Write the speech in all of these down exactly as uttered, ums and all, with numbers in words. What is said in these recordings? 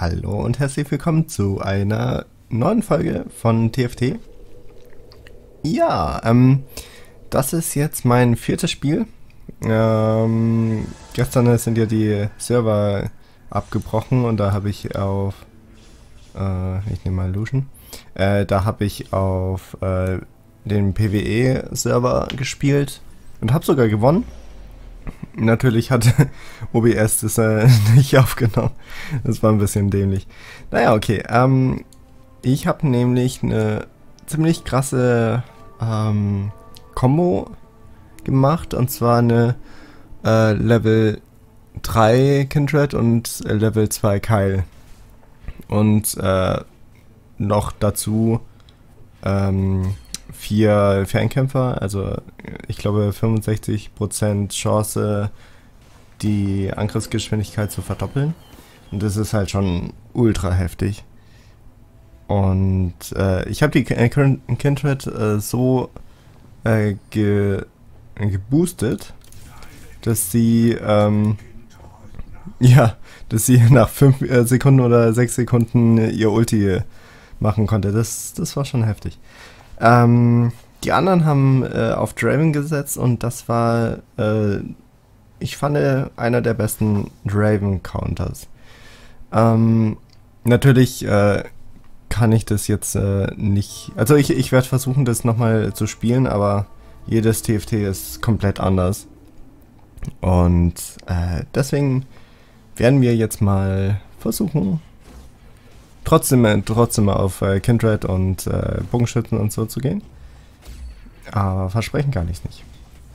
Hallo und herzlich willkommen zu einer neuen Folge von T F T. Ja, ähm, das ist jetzt mein viertes Spiel. Ähm, gestern sind ja die Server abgebrochen und da habe ich auf, äh, ich nehme mal Lucian, äh, da habe ich auf äh, den PvE-Server gespielt und habe sogar gewonnen. Natürlich hat O B S das äh, nicht aufgenommen. Das war ein bisschen dämlich. Naja, okay. Ähm, ich habe nämlich eine ziemlich krasse ähm, Combo gemacht. Und zwar eine äh, Level drei Kindred und äh, Level zwei Kyle. Und äh, noch dazu ähm, vier Fernkämpfer, also ich glaube fünfundsechzig Prozent Chance, die Angriffsgeschwindigkeit zu verdoppeln. Und das ist halt schon ultra heftig. Und äh, ich habe die Kindred äh, so äh, ge geboostet, dass sie ähm, ja, dass sie nach fünf äh, Sekunden oder sechs Sekunden ihr Ulti machen konnte. Das, das war schon heftig. Ähm, die anderen haben äh, auf Draven gesetzt und das war, äh, ich fand, einer der besten Draven-Counters. Ähm, natürlich äh, kann ich das jetzt äh, nicht, also ich, ich werde versuchen, das nochmal zu spielen, aber jedes T F T ist komplett anders. Und äh, deswegen werden wir jetzt mal versuchen, Trotzdem, trotzdem mal auf äh, Kindred und äh, Bogenschützen und so zu gehen. Aber versprechen kann ich nicht.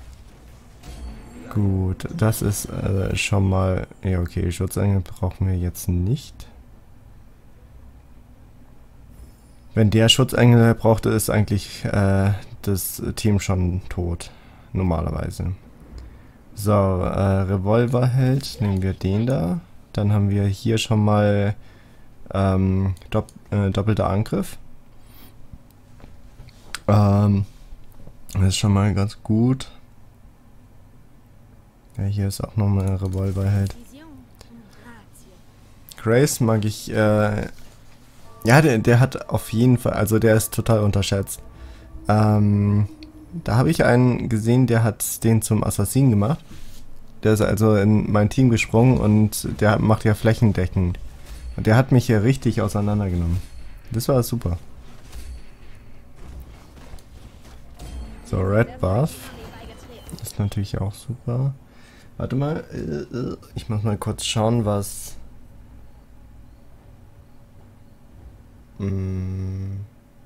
Gut, das ist äh, schon mal... Ja, okay, Schutzengel brauchen wir jetzt nicht. Wenn der Schutzengel braucht, ist eigentlich äh, das Team schon tot. Normalerweise. So, äh, Revolverheld, nehmen wir den da. Dann haben wir hier schon mal... Ähm, dopp äh, doppelter Angriff. Ähm, das ist schon mal ganz gut. Ja, hier ist auch nochmal ein Revolverheld. Grace mag ich, äh, ja, der, der hat auf jeden Fall, also der ist total unterschätzt. Ähm, da habe ich einen gesehen, der hat den zum Assassinen gemacht. Der ist also in mein Team gesprungen und der macht ja flächendeckend. Und der hat mich hier richtig auseinandergenommen. Das war super. So, Red Buff. Ist natürlich auch super. Warte mal. Ich muss mal kurz schauen, was... Hm.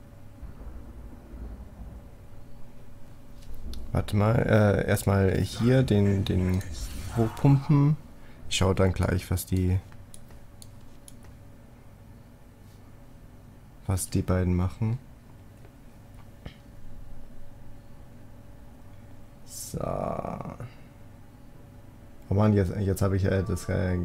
Warte mal. Äh, erstmal hier den, den hochpumpen. Ich schaue dann gleich, was die... was die beiden machen. So. Oh Mann, jetzt, jetzt habe ich äh, das äh,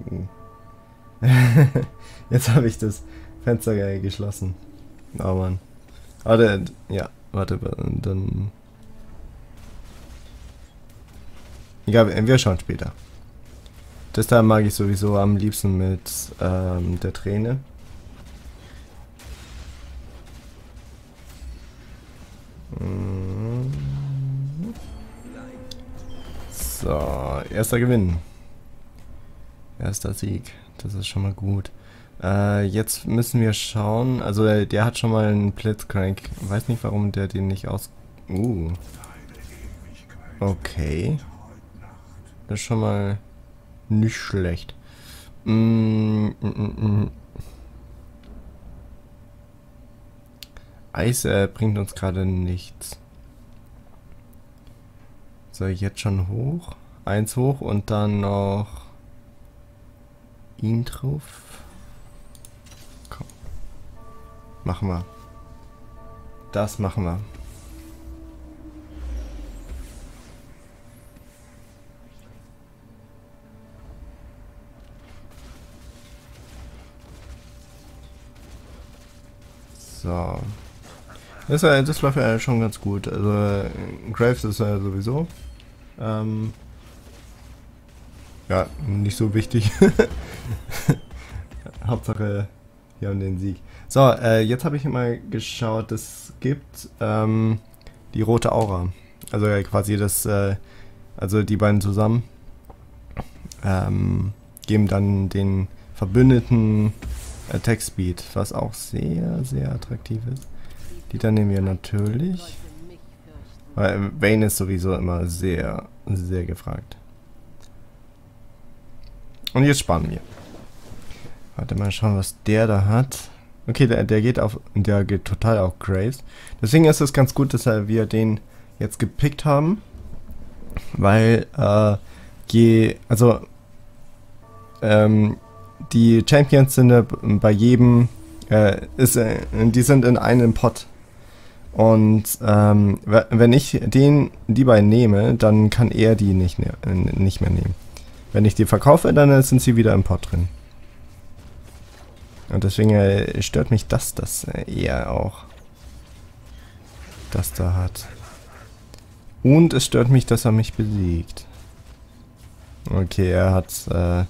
jetzt habe ich das Fenster äh, geschlossen. Oh Mann. Warte, ja, warte, dann... Egal, wir schauen später. Das da mag ich sowieso am liebsten mit ähm, der Träne. So, erster Gewinn. Erster Sieg. Das ist schon mal gut. Äh, jetzt müssen wir schauen. Also der, der hat schon mal einen Blitzcrank. Weiß nicht, warum der den nicht aus... Uh. Okay. Das ist schon mal nicht schlecht. Mm, mm, mm, mm. Eis äh, bringt uns gerade nichts. So, jetzt schon hoch. Eins hoch und dann noch ihn drauf. Komm. Machen wir. Das machen wir. So. Das, äh, das läuft ja schon ganz gut. Also äh, Graves ist ja sowieso ähm, ja nicht so wichtig. Hauptsache, wir haben den Sieg. So, äh, jetzt habe ich mal geschaut, es gibt ähm, die rote Aura. Also ja, quasi das, äh, also die beiden zusammen ähm, geben dann den Verbündeten Attack Speed, was auch sehr, sehr attraktiv ist. Die dann nehmen wir natürlich. Weil Vayne ist sowieso immer sehr, sehr gefragt. Und jetzt sparen wir. Warte mal schauen, was der da hat. Okay, der, der geht auf, der geht total auf Graves. Deswegen ist es ganz gut, dass wir den jetzt gepickt haben. Weil, äh, je, also, ähm, die Champions sind äh, bei jedem, äh, ist, äh, die sind in einem Pot. Und ähm, wenn ich den, die beiden nehme, dann kann er die nicht, ne nicht mehr nehmen. Wenn ich die verkaufe, dann sind sie wieder im Pot drin. Und deswegen äh, stört mich das, das äh, eher auch. Das da hat. Und es stört mich, dass er mich besiegt. Okay, er hat, äh,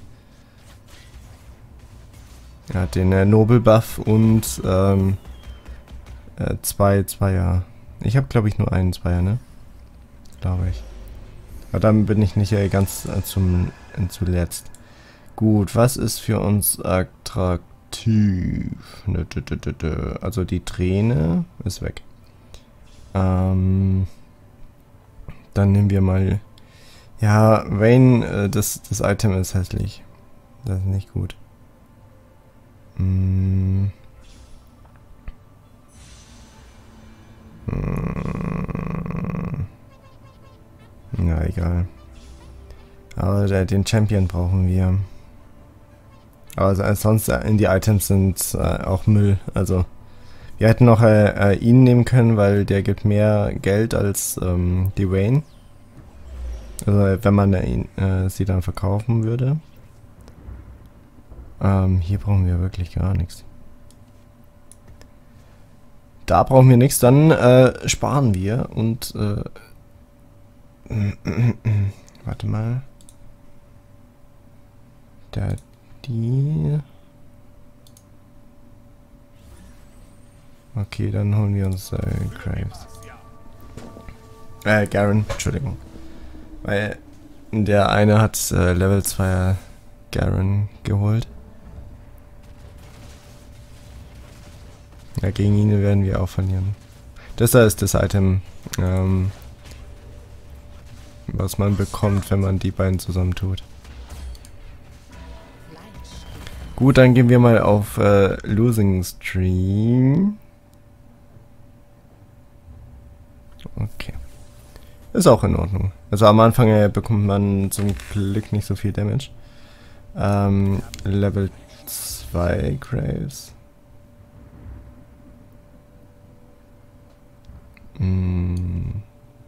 er hat den äh, Nobel-Buff und ähm, äh, zwei Zweier. Ich habe, glaube ich, nur einen Zweier, ne? Glaube ich. Aber dann bin ich nicht äh, ganz äh, zum äh, zuletzt. Gut, was ist für uns attraktiv? Also die Träne ist weg. Ähm, dann nehmen wir mal... Ja, Vayne, äh, das, das Item ist hässlich. Das ist nicht gut. Hm. Hm. Ja, egal. Aber der, den Champion brauchen wir. Aber sonst in die Items sind äh, auch Müll. Also wir hätten noch äh, äh, ihn nehmen können, weil der gibt mehr Geld als ähm, die Vayne. Also wenn man äh, äh, sie dann verkaufen würde. Ähm, hier brauchen wir wirklich gar nichts. Da brauchen wir nichts, dann äh, sparen wir und äh, warte mal. Da die. Okay, dann holen wir uns äh, Graves. Äh, Garen, Entschuldigung. Weil der eine hat äh, Level zwei Garen geholt. Ja, gegen ihn werden wir auch verlieren. Das da ist das Item, ähm, was man bekommt, wenn man die beiden zusammentut. Gut, dann gehen wir mal auf äh, Losing Stream. Okay. Ist auch in Ordnung. Also am Anfang äh, bekommt man zum Glück nicht so viel Damage. Ähm, Level zwei Graves. Hm.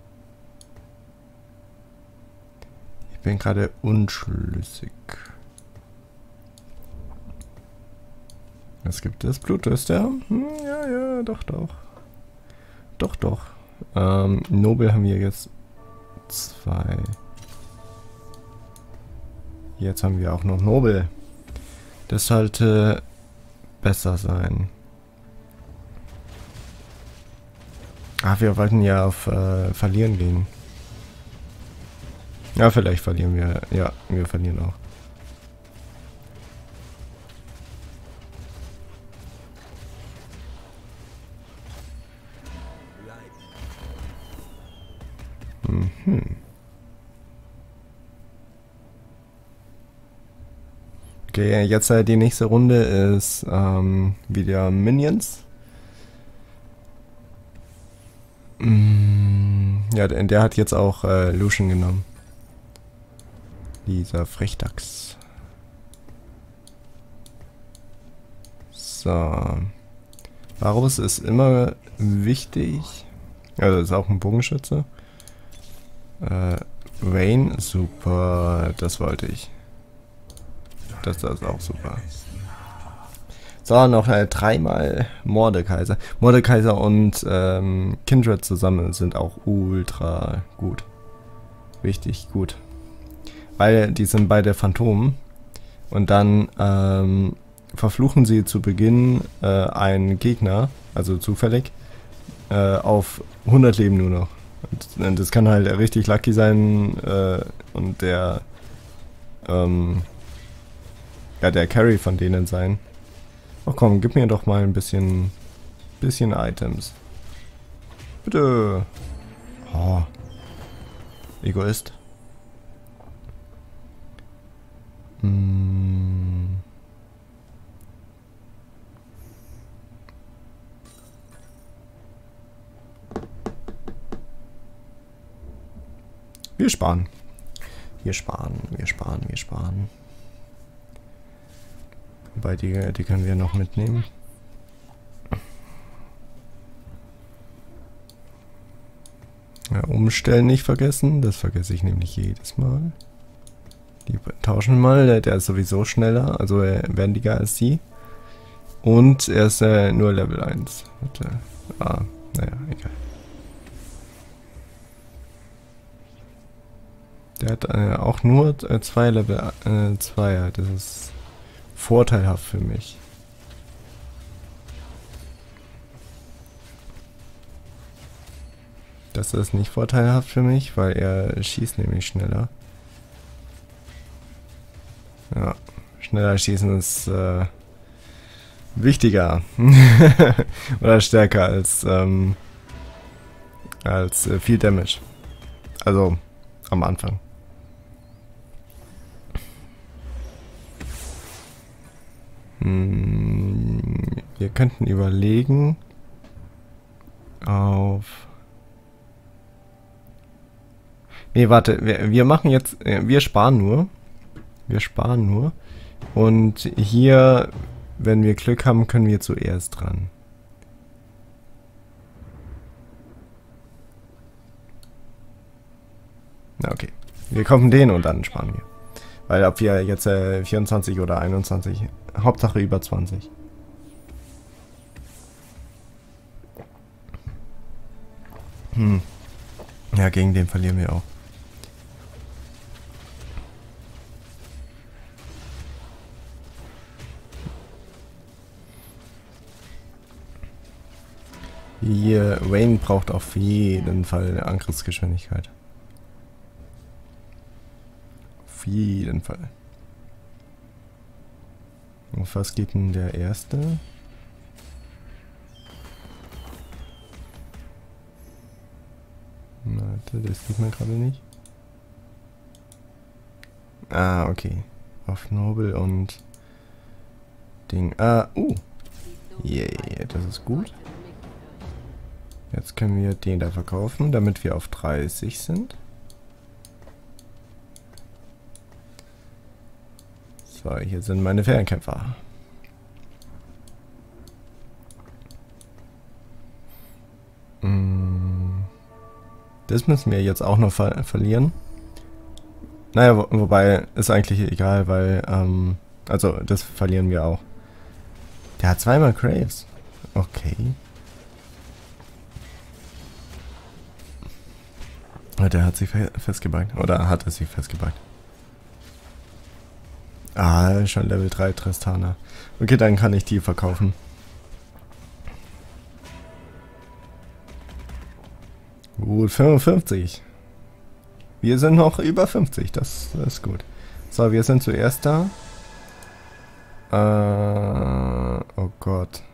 Ich bin gerade unschlüssig. Was gibt es? Bluttest, ja? Hm, ja, ja, doch, doch. Doch, doch. Ähm, Nobel haben wir jetzt zwei. Jetzt haben wir auch noch Nobel. Das sollte besser sein. Ach, wir wollten ja auf äh, Verlieren gehen. Ja, vielleicht verlieren wir. Ja, wir verlieren auch. Mhm. Okay, jetzt äh, die nächste Runde ist ähm, wieder Minions. Mm, ja, der, der hat jetzt auch äh, Lucian genommen. Dieser Frechdachs. So. Varus ist immer wichtig. Also ist auch ein Bogenschütze. Äh, Vayne, super, das wollte ich. Das, das ist auch super. So, noch äh, dreimal Mordekaiser. Mordekaiser und ähm, Kindred zusammen sind auch ultra gut. Richtig gut. Weil die sind beide Phantomen. Und dann ähm, verfluchen sie zu Beginn äh, einen Gegner, also zufällig, äh, auf hundert Leben nur noch. Und, und das kann halt richtig lucky sein äh, und der ähm, ja, der Carry von denen sein. Ach komm, gib mir doch mal ein bisschen bisschen Items. Bitte. Oh. Egoist. Hm. Wir sparen. Wir sparen, wir sparen, wir sparen. Wobei die, die können wir noch mitnehmen. Ja, umstellen nicht vergessen. Das vergesse ich nämlich jedes Mal. Die tauschen mal. Der, der ist sowieso schneller. Also äh, wendiger als sie. Und er ist äh, nur Level eins. Und, äh, ah, naja, egal. Der hat äh, auch nur äh, zwei Level äh, zwei. Das ist vorteilhaft für mich. Das ist nicht vorteilhaft für mich, weil er schießt nämlich schneller. Ja, schneller schießen ist äh, wichtiger. Oder stärker als, ähm, als äh, viel Damage. Also am Anfang. Hm, wir könnten überlegen auf... Nee, warte, wir, wir machen jetzt, wir sparen nur. Wir sparen nur. Und hier, wenn wir Glück haben, können wir zuerst dran. Na, okay. Wir kaufen den und dann sparen wir. Weil ob wir jetzt äh, vierundzwanzig oder einundzwanzig, Hauptsache über zwanzig. Hm. Ja, gegen den verlieren wir auch. Hier, Wayne braucht auf jeden Fall Angriffsgeschwindigkeit. Auf jeden Fall. Auf was geht denn der erste? Warte, das sieht man gerade nicht. Ah, okay. Auf Nobel und Ding. Ah, uh. Yeah, das ist gut. Jetzt können wir den da verkaufen, damit wir auf dreißig sind. So, hier sind meine Fernkämpfer. Das müssen wir jetzt auch noch ver verlieren. Naja, wo wobei, ist eigentlich egal, weil, ähm, also das verlieren wir auch. Der hat zweimal Graves. Okay. Der hat sich fe festgebackt. Oder hat er sich festgebackt? Ah, schon Level drei Tristana. Okay, dann kann ich die verkaufen. Gut, fünfundfünfzig. Wir sind noch über fünfzig, das, das ist gut. So, wir sind zuerst da. Äh, oh Gott.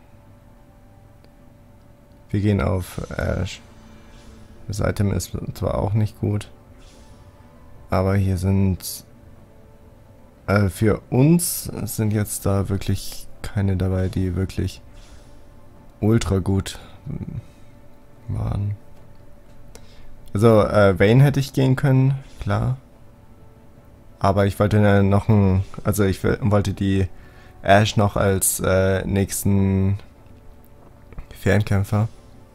Wir gehen auf Ash. Das Item ist zwar auch nicht gut, aber hier sind... Äh, für uns sind jetzt da wirklich keine dabei, die wirklich ultra gut waren. Also, äh, Vayne hätte ich gehen können, klar. Aber ich wollte äh, noch ein... Also ich wollte die Ash noch als äh, nächsten Fernkämpfer.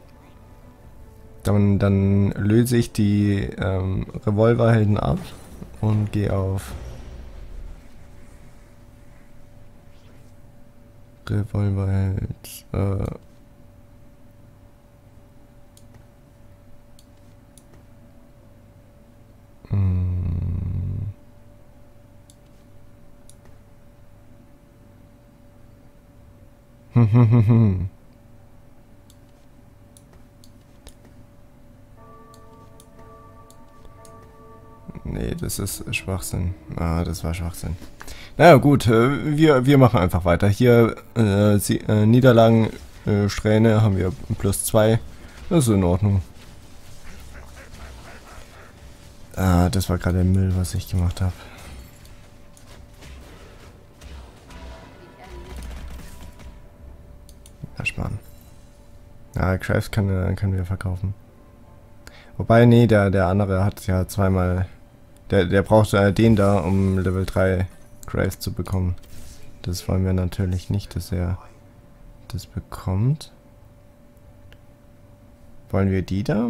Dann, dann löse ich die ähm, Revolverhelden ab und gehe auf Revolverheld. Äh, Nee, das ist Schwachsinn. Ah, das war Schwachsinn. Naja, gut, äh, wir, wir machen einfach weiter. Hier, äh, Sie, äh, Niederlagen, äh, Strähne haben wir plus zwei. Das ist in Ordnung. Ah, das war gerade der Müll, was ich gemacht habe. Ersparen. Ja, Crafts kann, können wir verkaufen. Wobei, nee, der, der andere hat ja zweimal... Der, der braucht äh, den da, um Level drei Crafts zu bekommen. Das wollen wir natürlich nicht, dass er das bekommt. Wollen wir die da?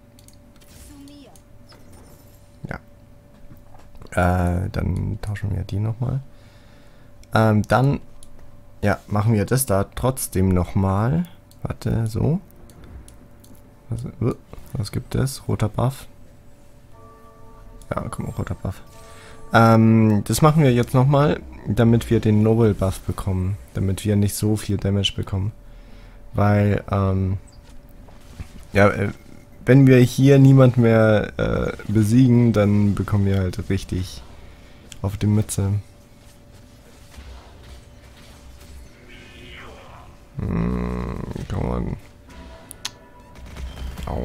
Ja. Äh, dann tauschen wir die nochmal. Ähm, dann... Ja, machen wir das da trotzdem nochmal. Warte, so. Was, uh, was gibt es? Roter Buff. Ja, komm, roter Buff. Ähm, das machen wir jetzt nochmal, damit wir den Noble Buff bekommen. Damit wir nicht so viel Damage bekommen. Weil, ähm, ja, äh, wenn wir hier niemand mehr äh, besiegen, dann bekommen wir halt richtig auf die Mütze. Hm, komm on. Au.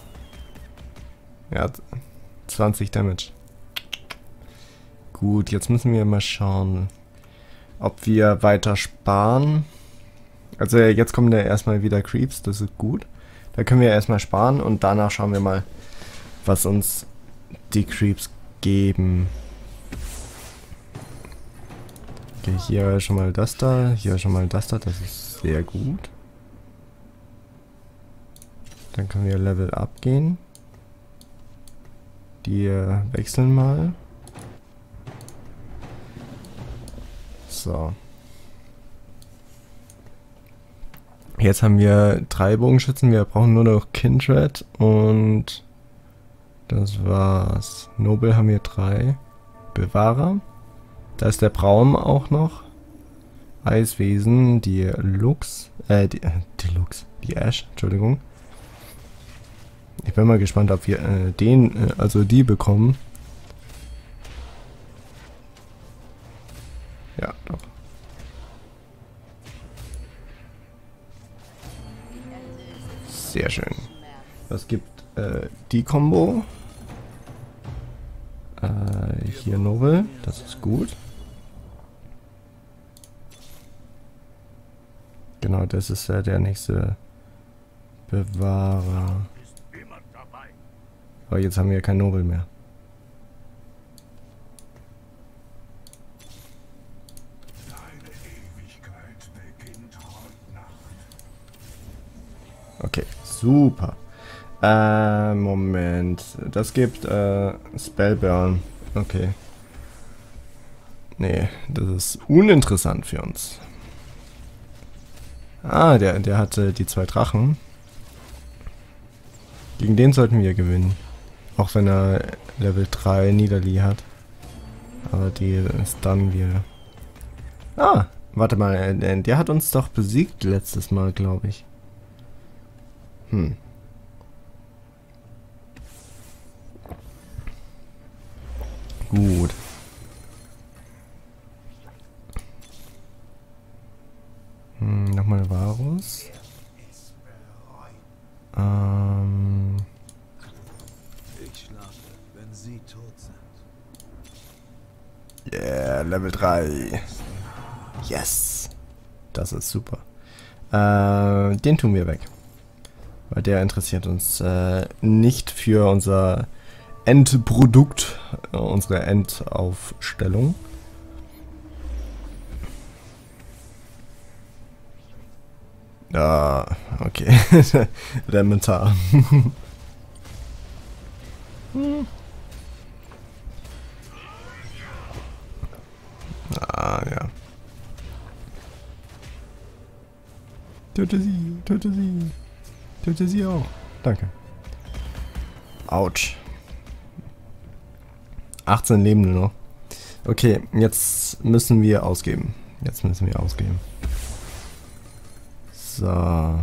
Ja, zwanzig Damage. Gut, jetzt müssen wir mal schauen, ob wir weiter sparen. Also jetzt kommen da erstmal wieder Creeps, das ist gut. Da können wir erstmal sparen und danach schauen wir mal, was uns die Creeps geben. Okay, hier schon mal das da, hier schon mal das da, das ist sehr gut. Dann können wir Level up gehen. Die äh, wechseln mal. So. Jetzt haben wir drei Bogenschützen. Wir brauchen nur noch Kindred und das war's. Noble haben wir drei. Bewahrer. Da ist der Braum auch noch. Eiswesen, die Lux. Äh, die, äh, die Lux. Die Ash, Entschuldigung. Ich bin mal gespannt, ob wir äh, den, äh, also die bekommen. Ja, doch. Sehr schön. Was gibt äh, die Combo? Äh, hier Noble, das ist gut. Genau, das ist ja äh, der nächste Bewahrer. Aber jetzt haben wir kein Noble mehr. Okay, super. Äh, Moment. Das gibt äh, Spellburn. Okay. Nee, das ist uninteressant für uns. Ah, der, der hatte die zwei Drachen. Gegen den sollten wir gewinnen. Auch wenn er Level drei Niederli hat. Aber die ist dann wir. Ah, warte mal, der hat uns doch besiegt letztes Mal, glaube ich. Hm. Gut. Hm, nochmal Varus. Ähm. Ich schlafe, wenn sie tot sind. Yeah, Level drei. Yes. Das ist super. Äh, den tun wir weg. Weil der interessiert uns äh, nicht für unser Endprodukt, äh, unsere Endaufstellung. Ja, okay. Der Mentar. hm. Ah, ja. Töte sie, töte sie. Töte sie auch. Danke. Autsch. achtzehn Leben nur noch. Okay, jetzt müssen wir ausgeben. Jetzt müssen wir ausgeben. So.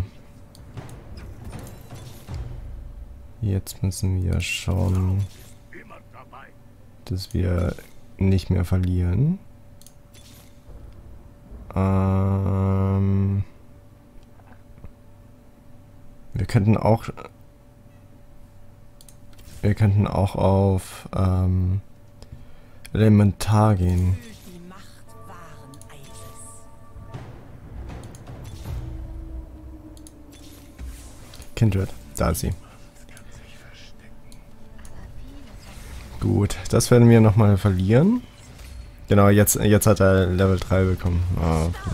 Jetzt müssen wir schauen, dass wir nicht mehr verlieren. Ähm, wir könnten auch wir könnten auch auf ähm, Elementar gehen. Kindred, da ist sie. Gut, das werden wir nochmal verlieren. Genau, jetzt, jetzt hat er Level drei bekommen. Ah, okay.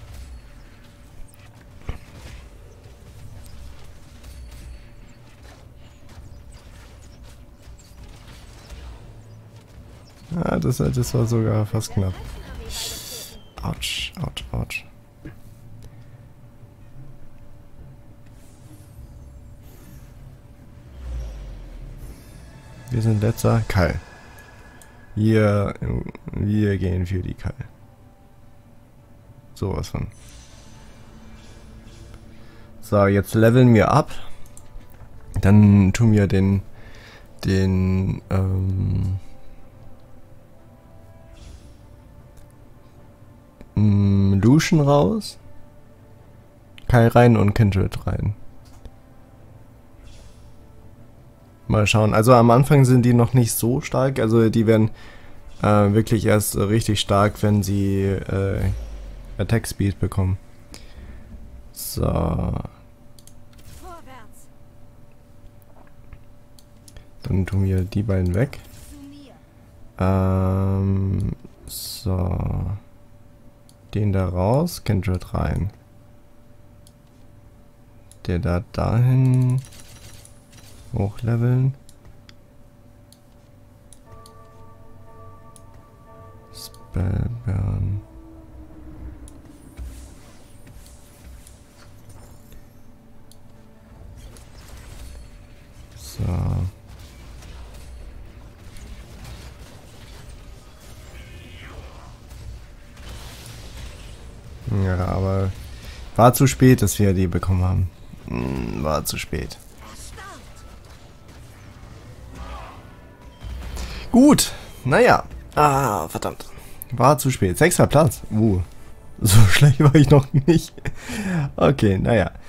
Ah, das, das war sogar fast knapp. Autsch, autsch, autsch. Wir sind letzter. Kyle. Wir, wir gehen für die Kyle. Sowas von. So, jetzt leveln wir ab. Dann tun wir den, den, ähm, Lucian raus. Kyle rein und Kindred rein. Mal schauen. Also am Anfang sind die noch nicht so stark. Also die werden äh, wirklich erst richtig stark, wenn sie äh, Attack Speed bekommen. So. Dann tun wir die beiden weg. Ähm, so. Den da raus, Kindred rein. Der da dahin hochleveln. Spellburn. So. Ja, aber war zu spät, dass wir die bekommen haben. Hm, war zu spät. Gut, naja. Ah, verdammt. War zu spät. Sechster Platz. Uh, so schlecht war ich noch nicht. Okay, naja.